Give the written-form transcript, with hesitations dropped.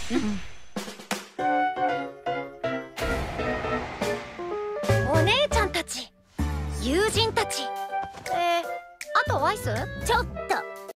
お姉ちゃんたち、友人たち、あとアイス？ ちょっと